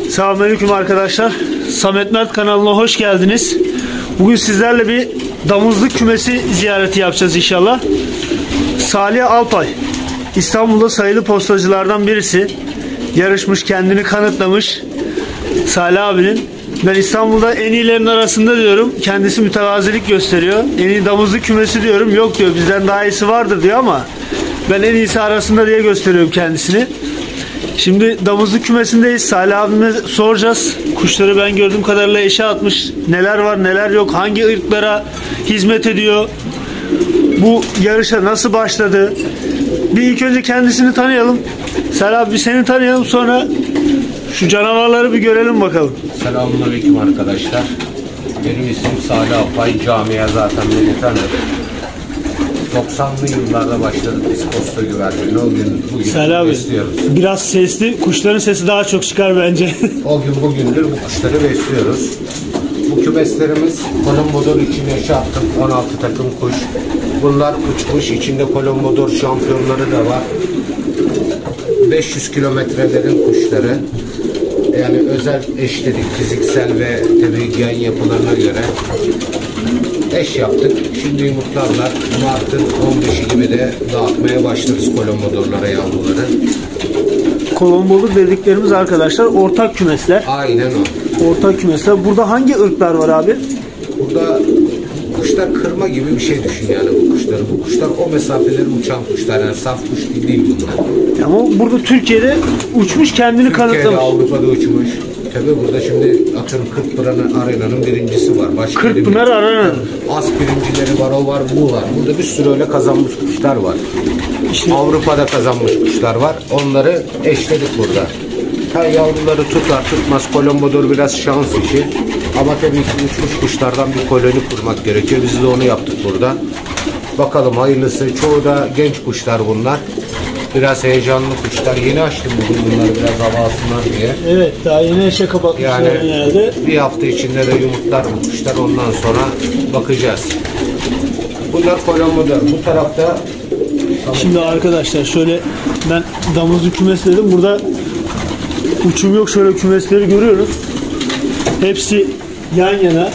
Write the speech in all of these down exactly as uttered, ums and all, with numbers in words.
Selamünaleyküm arkadaşlar. Samet Mert kanalına hoş geldiniz. Bugün sizlerle bir damızlık kümesi ziyareti yapacağız inşallah. Salih Alpay, İstanbul'da sayılı postacılardan birisi. Yarışmış, kendini kanıtlamış Salih abinin. Ben İstanbul'da en iyilerin arasında diyorum. Kendisi mütevazilik gösteriyor. En iyi damızlık kümesi diyorum. Yok diyor, bizden daha iyisi vardır diyor ama ben en iyisi arasında diye gösteriyorum kendisini. Şimdi damızlık kümesindeyiz. Salih abime soracağız. Kuşları ben gördüğüm kadarıyla eşe atmış. Neler var neler yok. Hangi ırklara hizmet ediyor. Bu yarışa nasıl başladı. Bir ilk önce kendisini tanıyalım. Salih abi bir seni tanıyalım, sonra şu canavarları bir görelim bakalım. Selamünaleyküm arkadaşlar. Benim ismim Salih Alpay. Camia zaten beni tanır. doksanlı yıllarda başladık biz posta güvercini. O gün bugün Salih abi, besliyoruz. biraz sesli. Kuşların sesi daha çok çıkar bence. O gün bugündür bu kuşları besliyoruz. Bu kümeslerimiz Kolombodor için yaşattım. on altı takım kuş. Bunlar uçmuş. İçinde Kolombodor şampiyonları da var. beş yüz kilometrelerin kuşları. Yani özel eşledik fiziksel ve tabii gen yapılarına göre eş yaptık. Şimdi yumurtlarlar. Mart'ın on beşi gibi de dağıtmaya başlarız Kolombodorlara yavruları. Kolombolu dediklerimiz arkadaşlar ortak kümesler. Aynen o. Ortak kümesler. Burada hangi ırklar var abi? Burada kuşlar kırma gibi bir şey düşün yani bu kuşları. Bu kuşlar o mesafeleri uçan kuşlar. Yani saf kuş değil, değil bunlar. Ama burada Türkiye'de uçmuş, kendini Türkiye'de, kanıtlamış. Avrupa'da uçmuş. Tabii burada şimdi atıyorum Kırkpınar Arena'nın birincisi var. Başka Kırkpınar Arena. Az birincileri var, o var, bu var. Burada bir sürü öyle kazanmış kuşlar var. İşte Avrupa'da kazanmış kuşlar var. Onları eşledik burada. Ha, yavruları tutar tutmaz Kolombodor biraz şans işi. Ama tabii ki uçmuş kuşlardan bir koloni kurmak gerekiyor. Biz de onu yaptık burada. Bakalım hayırlısı. Çoğu da genç kuşlar bunlar. Biraz heyecanlı kuşlar. Yeni açtım bugün bunları biraz hava alsınlar diye. evet, daha yeni eşe kapatmışlar Yani genelde. bir hafta içinde de yumurtlar bu kuşlar. Ondan sonra bakacağız. Bunlar Kolombodor. Bu tarafta Şimdi arkadaşlar şöyle ben damızlık kümesi dedim. Burada uçum yok. Şöyle kümesleri görüyoruz. Hepsi yan yana.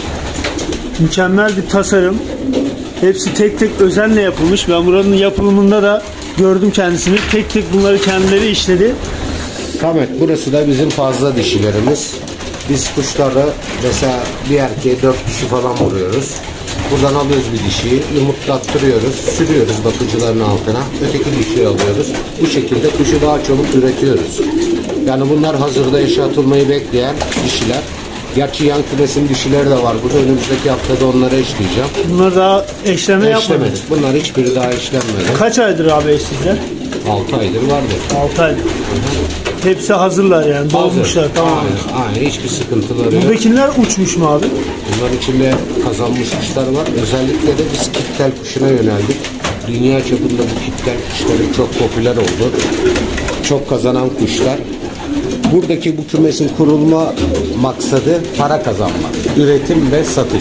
Mükemmel bir tasarım. Hepsi tek tek özenle yapılmış. Ben buranın yapılımında da gördüm kendisini. Tek tek bunları kendileri işledi. Samet, burası da bizim fazla dişilerimiz. Biz kuşları mesela bir erkeğe dört dişi falan vuruyoruz. Buradan alıyoruz bir dişiyi, yumurtlattırıyoruz, sürüyoruz bakıcıların altına. Öteki dişiyi alıyoruz. Bu şekilde kuşu daha çabuk üretiyoruz. Yani bunlar hazırda eşe atılmayı bekleyen dişiler. Gerçi yan kümesin dişileri de var burada. Önümüzdeki haftada onları eşleyeceğim. Bunlar daha eşleme yapmadı. Eşlemedik. Bunlar hiçbiri daha eşlenmedi. Kaç aydır abi eşsizler? altı aydır vardır. altı aydır. Hepsi hazırlar yani. Dolmuşlar. Tamam. Aynen, aynen. Hiçbir sıkıntıları yok. Buradakiler uçmuş mu abi? Bunlar içinde kazanmış kuşlar var. Özellikle de biz kittel kuşuna yöneldik. Dünya çapında bu kittel kuşları çok popüler oldu. Çok kazanan kuşlar. Buradaki bu kümesin kurulma maksadı para kazanmak. Üretim ve satış.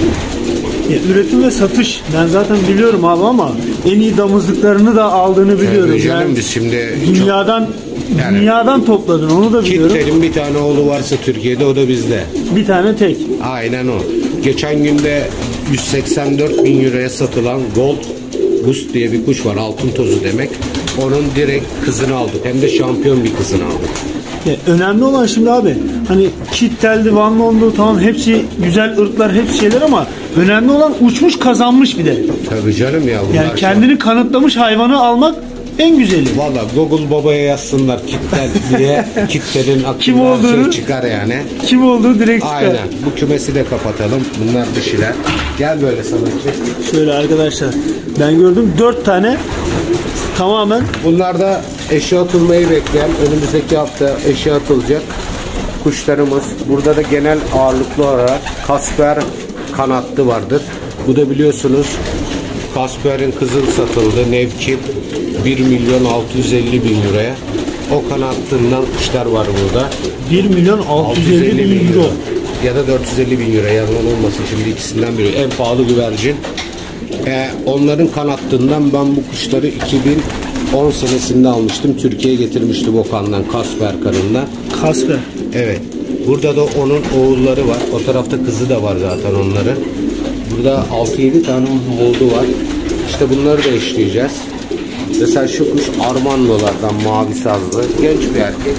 Ya, üretim ve satış. Ben zaten biliyorum abi ama en iyi damızlıklarını da aldığını biliyorum. Tabii canım, yani biz şimdi dünyadan Yani- dünyadan topladın, onu da biliyorum. Kittel'in bir tane oğlu varsa Türkiye'de, o da bizde. Bir tane tek. Aynen o. Geçen günde yüz seksen dört bin euroya satılan Gold Boost diye bir kuş var. Altın tozu demek. Onun direkt kızını aldık. Hem de şampiyon bir kızını aldık. Ya, önemli olan şimdi abi hani Kittel'di, Van Loon'du, tamam hepsi güzel ırklar, hepsi şeyler ama önemli olan uçmuş, kazanmış bir de. Tabii canım ya. Bunlar Yani kendini kanıtlamış hayvanı almak en güzeli. Valla Google babaya yazsınlar Kittel diye. Kittel'in Kim aklından olduğunu- şey çıkar yani. Kim olduğu direkt çıkar. Aynen. Bu kümesi de kapatalım. Bunlar dişiler. Gel böyle Samet'ciğim. Şöyle arkadaşlar ben gördüm dört tane tamamen. Bunlar da eşe atılmayı bekleyen, önümüzdeki hafta eşe atılacak kuşlarımız. Burada da genel ağırlıklı olarak Kasper kanatlı vardır. Bu da biliyorsunuz Kasper'in kızıl satıldı. Nevkip bir milyon altı yüz elli bin euroya. O kanatlığından kuşlar var burada. bir milyon altı yüz elli bin euro. Ya da dört yüz elli bin euro, yalan olmasın, şimdi ikisinden biri. En pahalı güvercin. Ee, onların kanattığından ben bu kuşları iki bin on senesinde almıştım. Türkiye'ye getirmiştim Okan'dan, Kasper kanından. Kasper. Evet. Burada da onun oğulları var. O tarafta kızı da var zaten onların. Burada altı yedi tane oğlu var. İşte bunları da eşleyeceğiz. Mesela şu kuş Armandolardan, mavi sazlı. Genç bir erkek.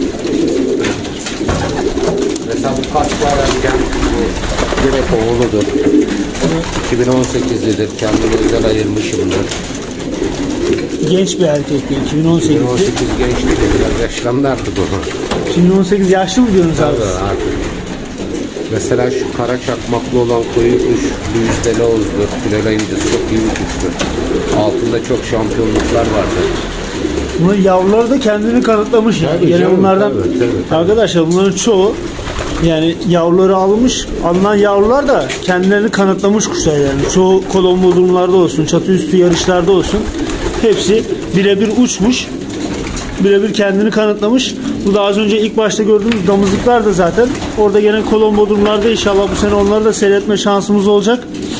Mesela bu Kasper erken bu direkt oğludur. iki bin on sekizlidir. Kendimi özel ayırmışımdır. Genç bir erkek. iki bin on sekiz. iki bin on sekiz genç değil. Biraz yaşlandı artık onu. iki bin on sekiz yaşlı mı diyorsunuz abi? Tabii artık. Mesela şu kara çakmaklı olan koyu kuş Luis de Loz'dur. Final ayıncısı çok iyi bir kuştur. Altında çok şampiyonluklar vardı. Bunun yavruları da kendini kanıtlamış yani. Tabii Gene canım, bunlardan tabii, tabii, tabii. Arkadaşlar bunların çoğu yani yavruları almış, alınan yavrular da kendilerini kanıtlamış kuşlar yani. Çoğu kolombo durumlarda olsun, çatı üstü yarışlarda olsun. Hepsi birebir uçmuş. Birebir kendini kanıtlamış. Bu da az önce ilk başta gördüğümüz damızlıklar da zaten. Orada gene kolombo durumlarda inşallah bu sene onları da seyretme şansımız olacak.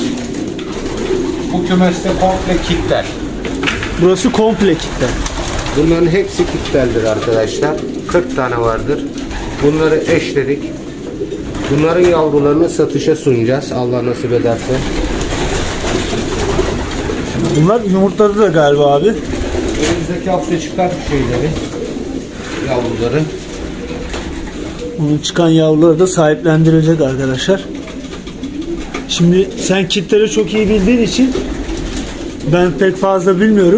Bu kümeste komple kitler. Burası komple kitle. Bunların hepsi kitlerdir arkadaşlar. kırk tane vardır. Bunları eşledik. Bunların yavrularını satışa sunacağız. Allah nasip ederse. Bunlar yumurtladı da galiba abi. Önümüzdeki hafta çıkar şeyleri. Yavruları. Bunun çıkan yavruları da sahiplendirilecek arkadaşlar. Şimdi sen kitleri çok iyi bildiğin için ben pek fazla bilmiyorum.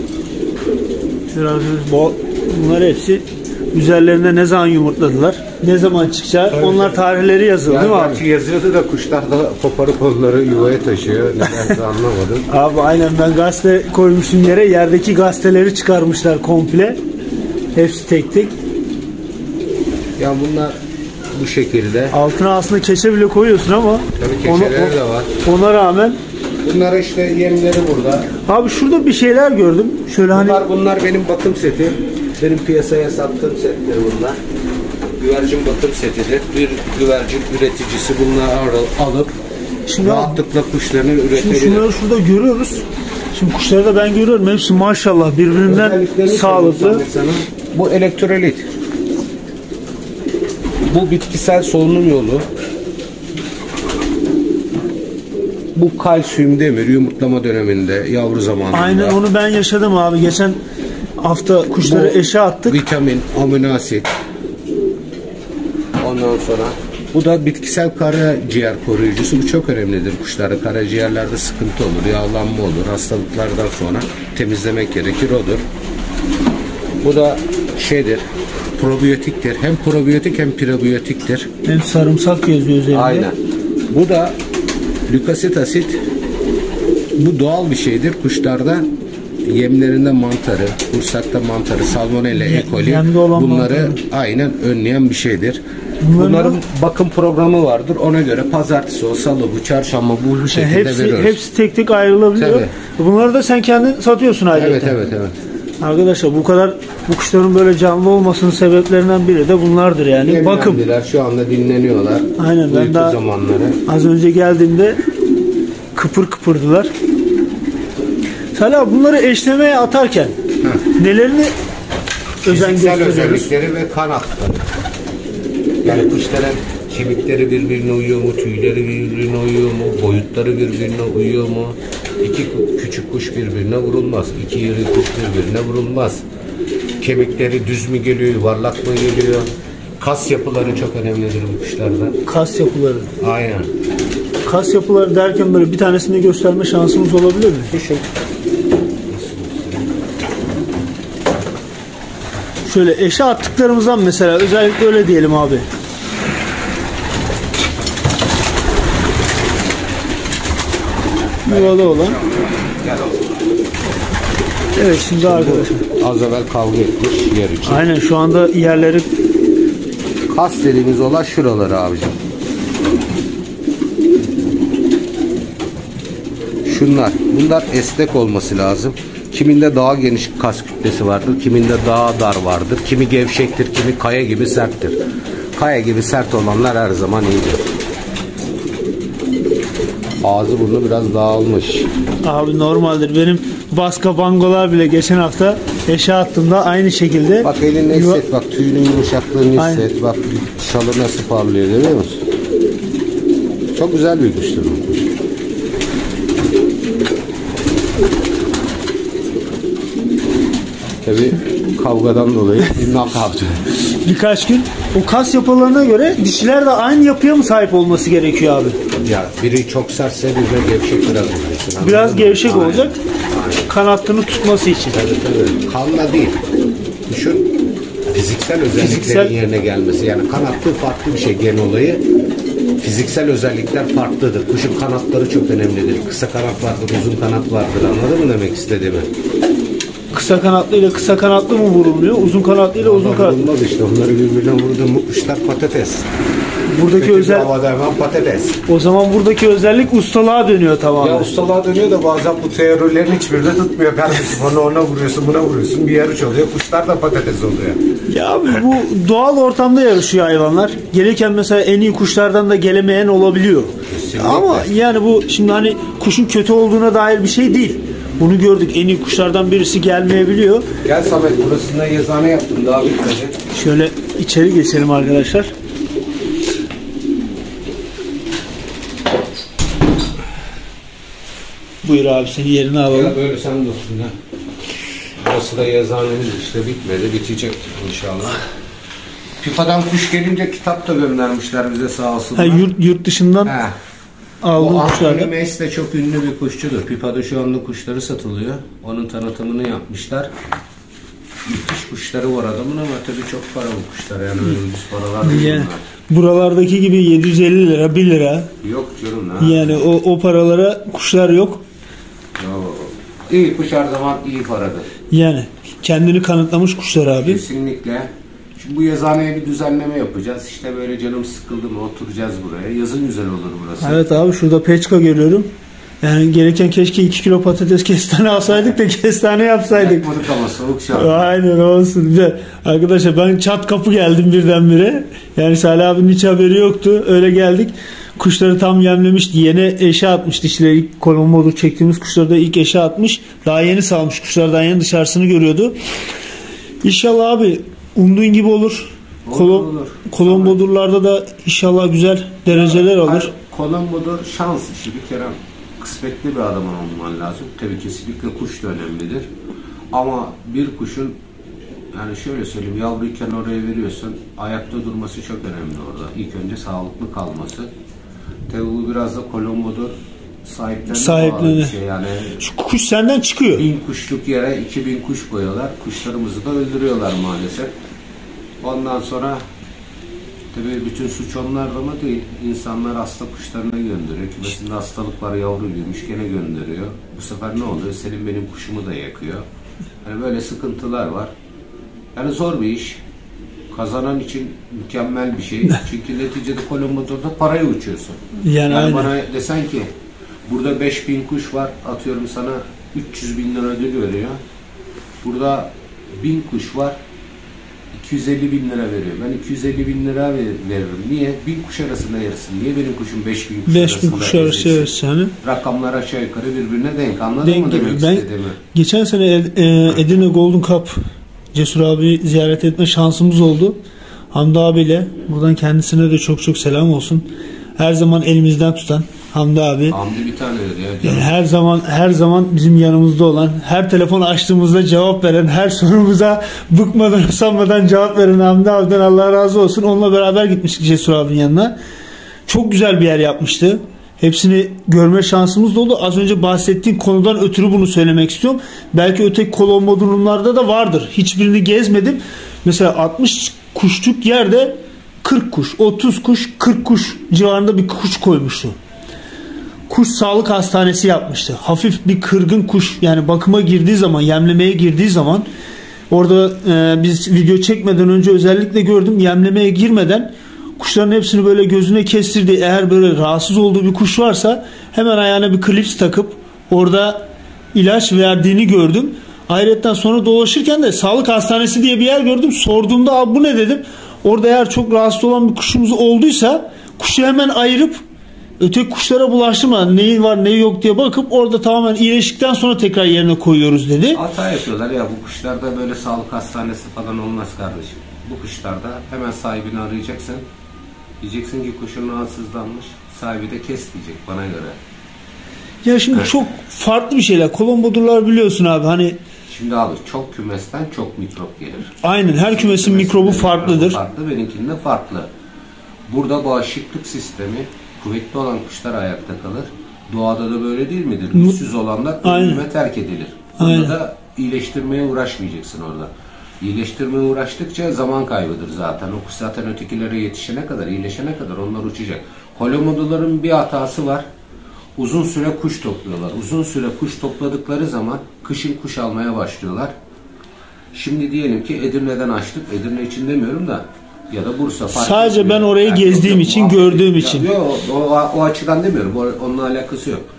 Bunlar hepsi üzerlerinde ne zaman yumurtladılar, ne zaman çıkacak, tabii onlar tarihleri yazılı yani değil mi abi? Yazıyordu da kuşlar da koparıp onları yuvaya taşıyor. Nedense anlamadım. Abi aynen ben gazete koymuşum yere, yerdeki gazeteleri çıkarmışlar komple. Hepsi tek tek. Ya bunlar bu şekilde. Altına aslında keçe bile koyuyorsun ama tabii keçeleri ona, de var. Ona rağmen bunlar işte yemleri burada. Abi şurada bir şeyler gördüm. Şöyle bunlar, hani bunlar benim bakım seti. Benim piyasaya sattığım setler bunlar. Güvercin bakım setidir. Bir güvercin üreticisi bunları alıp şimdi rahatlıkla kuşlarını üretebilir. Şimdi şunları şurada görüyoruz. Şimdi kuşları da ben görüyorum. Hepsi maşallah birbirinden sağlıklı. Bu elektrolit. Bu bitkisel solunum yolu. Bu kalsiyum demir yumurtlama döneminde, yavru zamanında. Aynen onu ben yaşadım abi. Geçen hafta kuşları bu eşe attık. Vitamin, amino asit. Ondan sonra bu da bitkisel karaciğer koruyucusu. Bu çok önemlidir kuşlarda. Karaciğerlerde sıkıntı olur, yağlanma olur. Hastalıklardan sonra temizlemek gerekir, odur. Bu da şeydir, probiyotiktir. Hem probiyotik hem prebiyotiktir. Hem sarımsak yazıyor üzerinde. Aynen. Bu da lükosit asit. Bu doğal bir şeydir. Kuşlarda yemlerinde mantarı, kursakta mantarı, salmonella, E. coli bunları mantarı aynen önleyen bir şeydir. Bunların, Bunların bakım programı vardır. Ona göre pazartesi o, salı bu, çarşamba bu, bu şekilde hepsi, veriyoruz. Hepsi tek tek ayrılabiliyor. Tabii. Bunları da sen kendin satıyorsun ayrıca. Evet, evet, evet. Arkadaşlar bu kadar bu kuşların böyle canlı olmasının sebeplerinden biri de bunlardır yani. Yem bakım. Yendiler, şu anda dinleniyorlar. Aynen ben daha zamanları. Az önce geldiğimde kıpır kıpırdılar. Salih abi bunları eşlemeye atarken Heh. nelerini özen gösteriyoruz? Özellikleri ve kan hatları. Yani kuşların kemikleri birbirine uyuyor mu, tüyleri birbirine uyuyor mu, boyutları birbirine uyuyor mu? İki küçük kuş birbirine vurulmaz. İki iri kuş birbirine vurulmaz. Kemikleri düz mü geliyor, yuvarlak mı geliyor? Kas yapıları çok önemlidir bu kuşlarda. Kas yapıları. Aynen. Kas yapıları derken böyle bir tanesini gösterme şansımız olabilir mi? Düşün. Şöyle eşe attıklarımızdan mesela özellikle öyle diyelim abi. Yuvada olan. Evet şimdi, şimdi arkadaşlar. Az evvel kavga etmiş yer için. Aynen şu anda yerleri. Kas dediğimiz olan şuraları abicim. Şunlar. Bunlar esnek olması lazım. Kiminde daha geniş kas kütlesi vardır, kiminde daha dar vardır. Kimi gevşektir, kimi kaya gibi serttir. Kaya gibi sert olanlar her zaman iyidir. Ağzı burnu biraz dağılmış. Abi normaldir. Benim Baska bangolar bile geçen hafta eşe attığımda aynı şekilde. Bak elini Yuva... hisset, bak tüyünün yumuşaklığını Aynen. hisset. Bak şalı nasıl parlıyor, görüyor musun? Çok güzel bir kuştur bu kuş. Tabii kavgadan dolayı bir knockout. Birkaç gün o kas yapılarına göre dişiler de aynı yapıya mı sahip olması gerekiyor abi? Ya biri çok sertse biri de gevşek biraz olacaksın. Biraz gevşek Aynen. olacak. Aynen. Kanattını tutması için. Tabii tabii. Kanla değil. Kuşun fiziksel özelliklerin Fiziksel... yerine gelmesi. Yani kanatlı farklı bir şey gen olayı. Fiziksel özellikler farklıdır. Kuşun kanatları çok önemlidir. Kısa kanat vardır, uzun kanat vardır. Anladın mı demek istediğimi? Kısa kanatlı ile kısa kanatlı mı vurulmuyor? Uzun kanatlı ile uzun kanatlı. Vurulmaz işte. Onları birbirine vurdun mu kuşlar patates. Buradaki Kötü özel... havada hemen patates. O zaman buradaki özellik ustalığa dönüyor tamamen. Ya ustalığa dönüyor da bazen bu teorilerin hiçbiri tutmuyor kardeşim. Onu ona vuruyorsun, buna vuruyorsun. Bir yarış oluyor. Kuşlar da patates oluyor. Ya abi bu doğal ortamda yarışıyor hayvanlar. Gelirken mesela en iyi kuşlardan da gelemeyen olabiliyor. Kesinlikle. Ama yani bu şimdi hani kuşun kötü olduğuna dair bir şey değil. Bunu gördük. En iyi kuşlardan birisi gelmeyebiliyor. Gel Samet, burasında yazıhane yaptım. Daha bitmedi. Şöyle içeri geçelim arkadaşlar. Buyur abi, senin yerini alalım. Ya böyle sen dursun ya. Burası da yazıhanemiz işte, bitmedi. Bitecek inşallah. Pipa'dan kuş gelince kitap da göndermişler bize sağ olsunlar. Ha, yurt, yurt dışından He. aldığım O kuşlar. Anthony Mace de çok ünlü bir kuşçudur. Pipa'da şu anda kuşları satılıyor. Onun tanıtımını yapmışlar. Müthiş kuşları var adamın ama tabii çok para bu kuşlar. Yani öyle ucuz paralar değil Yani, bunlar. buralardaki gibi yedi yüz elli lira, bir lira. Yok canım. Ne? Yani o, o paralara kuşlar yok. Yo. İyi kuş her zaman iyi paradır. Yani kendini kanıtlamış kuşlar abi. Kesinlikle. Şimdi bu yazıhaneye bir düzenleme yapacağız. İşte böyle canım sıkıldı mı oturacağız buraya. Yazın güzel olur burası. Evet abi, şurada peçka görüyorum. Yani gereken keşke iki kilo patates kestane alsaydık da kestane yapsaydık. Yapmadık ama soğuk şartı. Aynen olsun. Bir de arkadaşlar ben çat kapı geldim birdenbire. Yani Salih abinin hiç haberi yoktu. Öyle geldik. Kuşları tam yemlemişti. Yeni eşe atmış dişleri. İlk kolombodur çektiğimiz kuşları da ilk eşe atmış. Daha yeni salmış. Kuşlardan yeni dışarısını görüyordu. İnşallah abi umduğun gibi olur. Olur, Kolom, olur. kolombodurlarda da inşallah güzel dereceler alır. Kolombodur şans işi bir kere. Kısmetli bir adam olman lazım. Tabii kesinlikle kuş da önemlidir. Ama bir kuşun, yani şöyle söyleyeyim, yavruyken oraya veriyorsun, ayakta durması çok önemli orada. İlk önce sağlıklı kalması. Tabii bu biraz da kolombodur sahiplerine Sahiplerine. bağlı bir şey. Yani Şu kuş senden çıkıyor. bin kuşluk yere iki bin kuş koyuyorlar. Kuşlarımızı da öldürüyorlar maalesef. Ondan sonra tabii bütün suç onlarda mı değil. İnsanlar hasta kuşlarına gönderiyor. Kümesinde hastalık var, yavru büyümüş, gene gönderiyor. Bu sefer ne oluyor? Senin benim kuşumu da yakıyor. Yani böyle sıkıntılar var. Yani zor bir iş. Kazanan için mükemmel bir şey. Çünkü neticede kolombodurda parayı uçuyorsun. Yani, Yani bana aynen. desen ki burada beş bin kuş var, atıyorum sana üç yüz bin lira ödül veriyor. Burada bin kuş var, iki yüz elli bin lira veriyor. Ben iki yüz elli bin lira veririm. Niye? Bin kuş arasında yarısın. Niye benim kuşum beş bin kuş beş arasında bin kuş arası yarısı yani. Rakamlar aşağı yukarı birbirine denk. Anladın Denk mı gibi. demek Ben istediğimi? geçen sene e, Edirne Golden Cup Cesur abi ziyaret etme şansımız oldu. Hamdi abiyle. Buradan kendisine de çok çok selam olsun. Her zaman elimizden tutan Hamdi abi. Hamdi bir tane dedi ya. Yani her zaman her zaman bizim yanımızda olan, her telefon açtığımızda cevap veren, her sorumuza bıkmadan usanmadan cevap veren Hamdi abiden Allah razı olsun. Onunla beraber gitmiştik Cesur abinin yanına. Çok güzel bir yer yapmıştı. Hepsini görme şansımız da oldu. Az önce bahsettiğim konudan ötürü bunu söylemek istiyorum. Belki öteki kolombo durumlarda da vardır. Hiçbirini gezmedim. Mesela altmış kuşluk yerde kırk kuş, otuz kuş, kırk kuş civarında bir kuş koymuştu. Kuş sağlık hastanesi yapmıştı. Hafif bir kırgın kuş, yani bakıma girdiği zaman, yemlemeye girdiği zaman, orada e, biz video çekmeden önce özellikle gördüm, yemlemeye girmeden kuşların hepsini böyle gözüne kestirdi. Eğer böyle rahatsız olduğu bir kuş varsa hemen ayağına bir klips takıp orada ilaç verdiğini gördüm. Ayrıca sonra dolaşırken de sağlık hastanesi diye bir yer gördüm. Sorduğumda abi bu ne dedim. Orada eğer çok rahatsız olan bir kuşumuz olduysa kuşu hemen ayırıp öteki kuşlara bulaştırma, neyi var neyi yok diye bakıp orada tamamen iyileştikten sonra tekrar yerine koyuyoruz dedi. Hata yapıyorlar ya, bu kuşlarda böyle sağlık hastanesi falan olmaz kardeşim. Bu kuşlarda hemen sahibini arayacaksın. Diyeceksin ki kuşun rahatsızlanmış. Sahibi de kes diyecek bana göre. Ya şimdi çok farklı bir şeyler. Kolombodurlar biliyorsun abi, hani şimdi abi çok kümesten çok mikrop gelir. aynen, her kümesin mikrobu farklıdır. Farklı, benimkinde farklı. Burada bağışıklık sistemi kuvvetli olan kuşlar ayakta kalır. Doğada da böyle değil midir? Güçsüz olanlar ölüme terk edilir. Burada da iyileştirmeye uğraşmayacaksın orada. İyileştirmeye uğraştıkça zaman kaybıdır zaten. O kuş zaten ötekilere yetişene kadar, iyileşene kadar onlar uçacak. Kolomodoların bir hatası var. Uzun süre kuş topluyorlar. Uzun süre kuş topladıkları zaman kışın kuş almaya başlıyorlar. Şimdi diyelim ki Edirne'den açtık. Edirne için demiyorum da, ya da Bursa. Sadece etmiyor. ben orayı yani gezdiğim yok, için, yok, gördüğüm ya, için. Yok, o, o, o açıdan demiyorum. O, onunla alakası yok.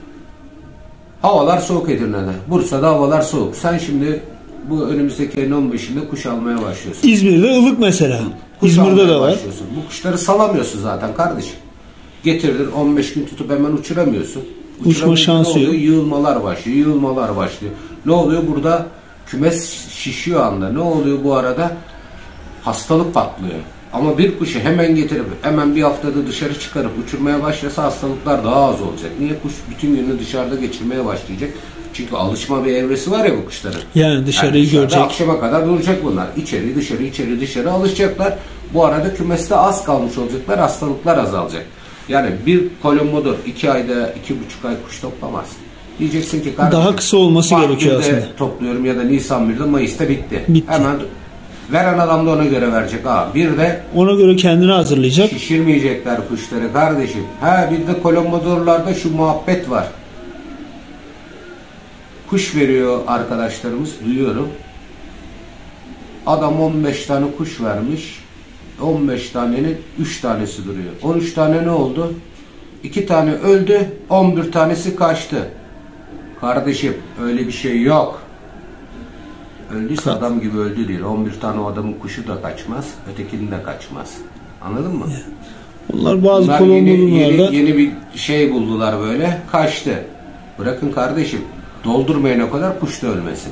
Havalar soğuk Edirne'de. Bursa'da havalar soğuk. Sen şimdi bu önümüzdeki ayın on beşinde kuş almaya başlıyorsun. İzmir'de ılık mesela. Kuş İzmir'de de var. Başlıyorsun. Bu kuşları salamıyorsun zaten kardeşim. Getirdin on beş gün tutup hemen uçuramıyorsun. Uçma şansı yok. Yığılmalar başlıyor, yığılmalar başlıyor. Ne oluyor burada? Kümes şişiyor anda. Ne oluyor bu arada? Hastalık patlıyor. Ama bir kuşu hemen getirip hemen bir haftada dışarı çıkarıp uçurmaya başlasa hastalıklar daha az olacak. Niye? Kuş bütün günü dışarıda geçirmeye başlayacak. Çünkü alışma bir evresi var ya bu kuşların. Yani dışarıyı yani görecek. Akşama kadar duracak bunlar. İçeri dışarı içeri dışarı alışacaklar. Bu arada kümeste az kalmış olacaklar. Hastalıklar azalacak. Yani bir kolombodor iki ayda iki buçuk ay kuş toplamaz. Diyeceksin ki kardeşim, daha kısa olması Mart gerekiyor birde aslında. topluyorum ya da Nisan birde, Mayıs'ta bitti. Bitti. Hemen veren adam da ona göre verecek. Ha, bir de ona göre kendini hazırlayacak. şişirmeyecekler kuşları kardeşim. Ha, bir de kolombodorlarda şu muhabbet var. Kuş veriyor arkadaşlarımız, duyuyorum. Adam on beş tane kuş vermiş. on beş tanenin üç tanesi duruyor. on üç tane ne oldu? iki tane öldü, on bir tanesi kaçtı. Kardeşim öyle bir şey yok. Öldüyse adam gibi öldü değil. on bir tane o adamın kuşu da kaçmaz, ötekinin de kaçmaz. Anladın mı? Onlar bazı Bunlar yeni, kolombodurlarda yeni, yeni bir şey buldular böyle, kaçtı. Bırakın kardeşim, doldurmayana kadar kuş da ölmesin.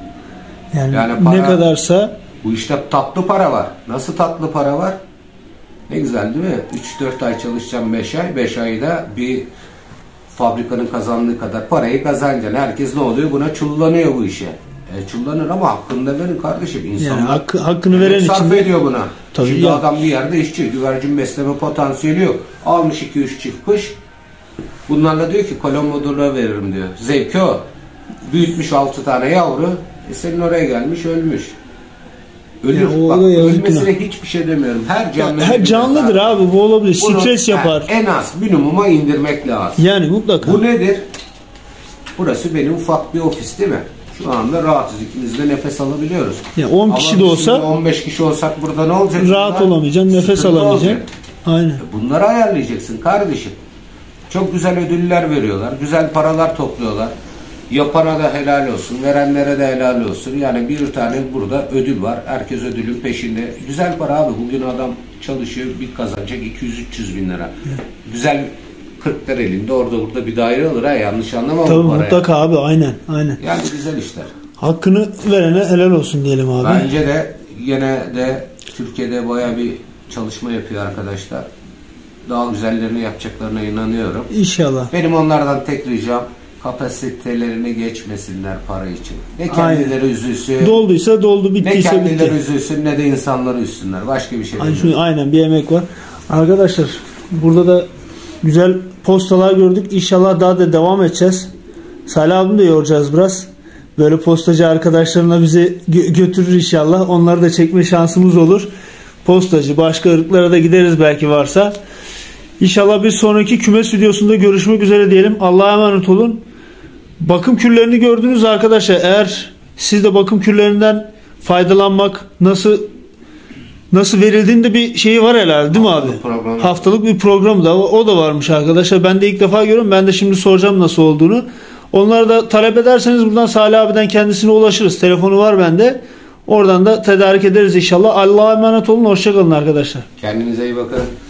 yani, Yani para, ne kadarsa bu işte tatlı para var. Nasıl tatlı para var? Ne güzel değil mi? üç dört ay çalışacağım, beş ay. beş ayda bir fabrikanın kazandığı kadar parayı kazanacaksın. Herkes ne oluyor? Buna çullanıyor bu işe. E, çullanır ama hakkını da verin kardeşim. İnsanlar yani hakkı, hakkını veren sarf için de, ediyor buna. tabii Şimdi ya. adam bir yerde işçi, güvercin besleme potansiyeli yok. Almış iki üç çift kuş. Bunlarla diyor ki kolombodurluğa veririm diyor. Zevki o. Büyütmüş altı tane yavru. E senin oraya gelmiş, ölmüş. Ölür. Ya, Bak, ölmesine günah. hiçbir şey demiyorum. Her canlı. her canlıdır abi, bu olabilir. Bunu, Stres yapar. En az minimuma indirmek lazım. Yani mutlaka. Bu nedir? Burası benim ufak bir ofis değil mi? Şu anda rahatız. İkimiz de nefes alabiliyoruz. Ya on Ama kişi de olsa on beş kişi olsak burada ne olacak? rahat burada? olamayacaksın, nefes Sıkıntı alamayacaksın. olacak. Aynen. Bunları ayarlayacaksın kardeşim. Çok güzel ödüller veriyorlar. Güzel paralar topluyorlar. Yapana da helal olsun. Verenlere de helal olsun. Yani bir tane burada ödül var. Herkes ödülün peşinde. Güzel para abi. Bugün adam çalışıyor, bir kazanacak iki yüz üç yüz bin lira. Evet. Güzel kırklar elinde orada burada bir daire alır ha. Yanlış anlama Tabii bu paraya. mutlaka abi, aynen. aynen. Yani güzel işler. Hakkını verene helal olsun diyelim abi. Bence de yine de Türkiye'de bayağı bir çalışma yapıyor arkadaşlar. Daha güzellerini yapacaklarına inanıyorum. İnşallah. Benim onlardan tek ricam kapasitelerini geçmesinler para için. Ne kendileri aynen. üzülsün. Dolduysa doldu, Ne bittiyse kendileri bitti. üzülsün ne de insanları üzsünler. Başka bir şey Aynen, değil. aynen bir emek var. Arkadaşlar burada da güzel postalar gördük. İnşallah daha da devam edeceğiz. Salih abim de yoracağız biraz. Böyle postacı arkadaşlarına bizi gö- götürür inşallah. Onları da çekme şansımız olur. Postacı, başka ırklara da gideriz belki varsa. İnşallah bir sonraki küme stüdyosunda görüşmek üzere diyelim. Allah'a emanet olun. Bakım kürlerini gördünüz arkadaşlar. Eğer siz de bakım kürlerinden faydalanmak nasıl nasıl verildiğinde bir şeyi var herhalde değil mi abi? Program. Haftalık bir program da o da varmış arkadaşlar. Ben de ilk defa görüyorum. Ben de şimdi soracağım nasıl olduğunu. Onları da talep ederseniz buradan Salih abiden kendisine ulaşırız. Telefonu var bende. Oradan da tedarik ederiz inşallah. Allah'a emanet olun. Hoşça kalın arkadaşlar. Kendinize iyi bakın.